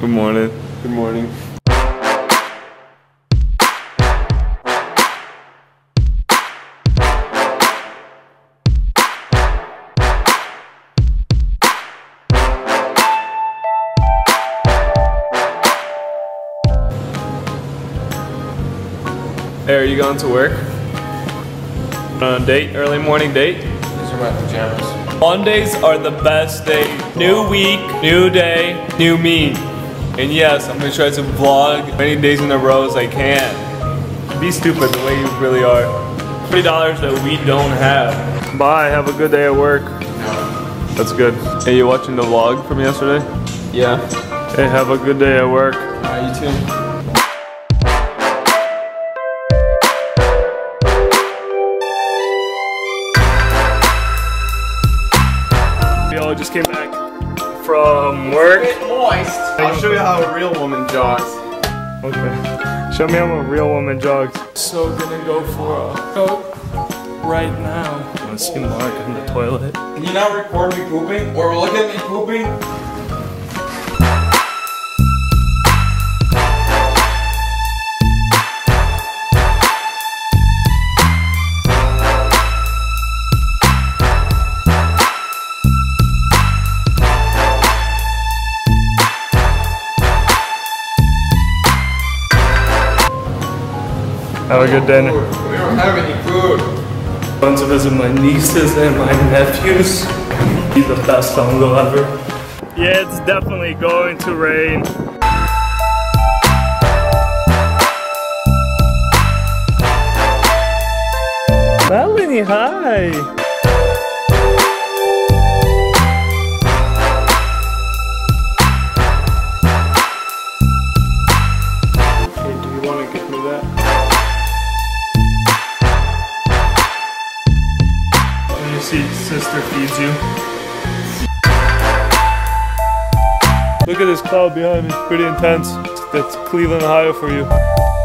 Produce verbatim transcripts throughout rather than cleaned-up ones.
Good morning. Good morning. Hey, are you going to work? On a date, early morning date? These are my pajamas. Mondays are the best day. New week, new day, new me. And yes, I'm gonna try to vlog many days in a row as I can. Be stupid the way you really are. forty dollars that we don't have. Bye, have a good day at work. That's good. Hey, you watching the vlog from yesterday? Yeah. Hey, have a good day at work. Uh, you too. Yo, just came back from work. A bit moist. I'll show you how a real woman jogs. Okay. Show me how a real woman jogs. So gonna go for a coke right now. I wanna see Mark in the toilet. Can you not record me pooping? Or look at me pooping? Have a good dinner. We don't have any food. Going to visit my nieces and my nephews. Be the best uncle ever. Yeah, it's definitely going to rain. Melanie, hi. See, sister feeds you. Look at this cloud behind me, pretty intense. That's Cleveland, Ohio for you.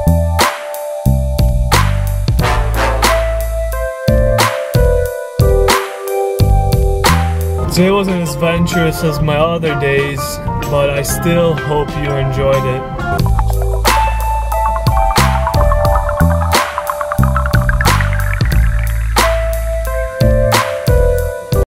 Today wasn't as adventurous as my other days, but I still hope you enjoyed it.